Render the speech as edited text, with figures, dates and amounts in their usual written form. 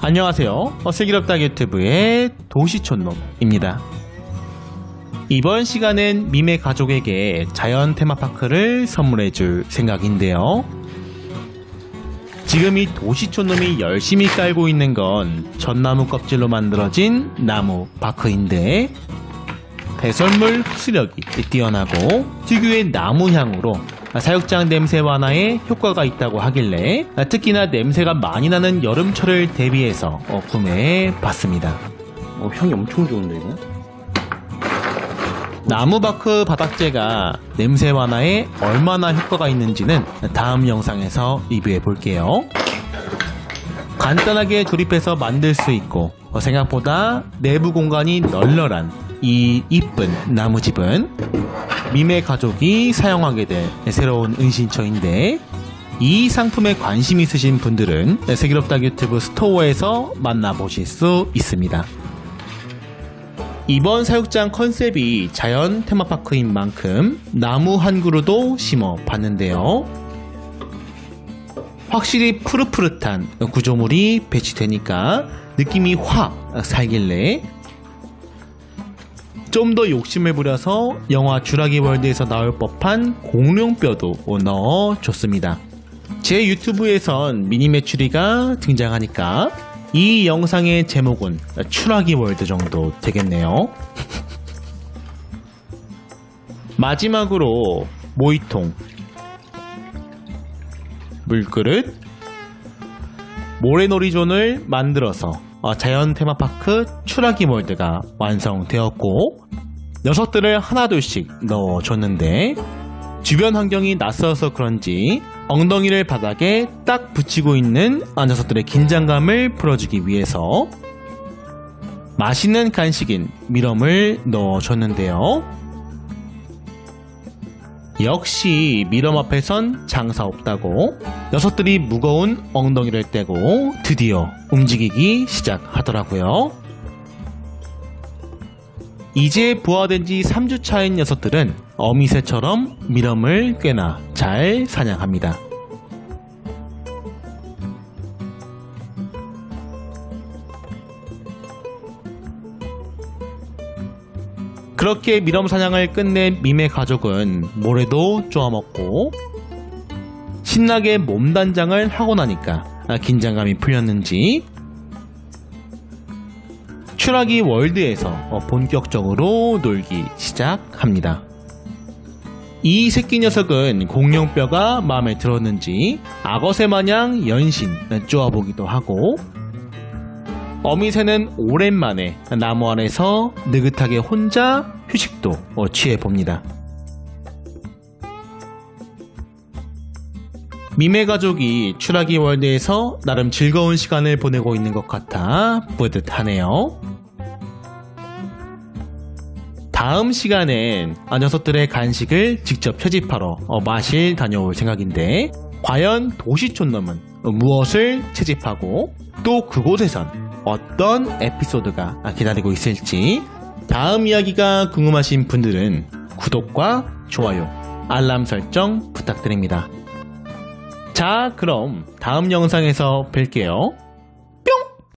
안녕하세요. 슬기롭다 유튜브의 도시촌놈입니다. 이번 시간은 미매 가족에게 자연 테마파크를 선물해줄 생각인데요. 지금 이 도시촌놈이 열심히 깔고 있는 건 전나무 껍질로 만들어진 나무 파크인데 배설물 흡수력이 뛰어나고 특유의 나무 향으로 사육장 냄새 완화에 효과가 있다고 하길래 특히나 냄새가 많이 나는 여름철을 대비해서 구매해봤습니다. 향이 엄청 좋은데 이거? 나무바크 바닥재가 냄새 완화에 얼마나 효과가 있는지는 다음 영상에서 리뷰해 볼게요. 간단하게 조립해서 만들 수 있고 생각보다 내부 공간이 널널한 이 이쁜 나무집은 미매 가족이 사용하게 될 새로운 은신처인데 이 상품에 관심 있으신 분들은 슬기롭다 유튜브 스토어에서 만나보실 수 있습니다. 이번 사육장 컨셉이 자연 테마파크인 만큼 나무 한 그루도 심어 봤는데요. 확실히 푸릇푸릇한 구조물이 배치되니까 느낌이 확 살길래 좀 더 욕심을 부려서 영화 쥬라기 월드에서 나올 법한 공룡뼈도 넣어줬습니다. 제 유튜브에선 미니 메추리가 등장하니까 이 영상의 제목은 쥬라기 월드 정도 되겠네요. 마지막으로 모이통, 물그릇, 모래놀이존을 만들어서 자연 테마파크 쥬라기 월드가 완성되었고 녀석들을 하나둘씩 넣어줬는데 주변 환경이 낯설어서 그런지 엉덩이를 바닥에 딱 붙이고 있는 녀석들의 긴장감을 풀어주기 위해서 맛있는 간식인 미럼을 넣어줬는데요. 역시 미럼 앞에선 장사 없다고 녀석들이 무거운 엉덩이를 떼고 드디어 움직이기 시작하더라고요. 이제 부화된 지 3주 차인 녀석들은 어미새처럼 미럼을 꽤나 잘 사냥합니다. 그렇게 미럼 사냥을 끝낸 미매 가족은 모래도 쪼아먹고 신나게 몸단장을 하고 나니까 긴장감이 풀렸는지 쥬라기 월드에서 본격적으로 놀기 시작합니다. 이 새끼 녀석은 공룡뼈가 마음에 들었는지 악어새 마냥 연신 쪼아보기도 하고 어미새는 오랜만에 나무 안에서 느긋하게 혼자 휴식도 취해봅니다. 미매 가족이 쥬라기 월드에서 나름 즐거운 시간을 보내고 있는 것 같아 뿌듯하네요. 다음 시간엔 녀석들의 간식을 직접 채집하러 마실 다녀올 생각인데 과연 도시촌놈은 무엇을 채집하고 또 그곳에선 어떤 에피소드가 기다리고 있을지 다음 이야기가 궁금하신 분들은 구독과 좋아요, 알람 설정 부탁드립니다. 자, 그럼 다음 영상에서 뵐게요.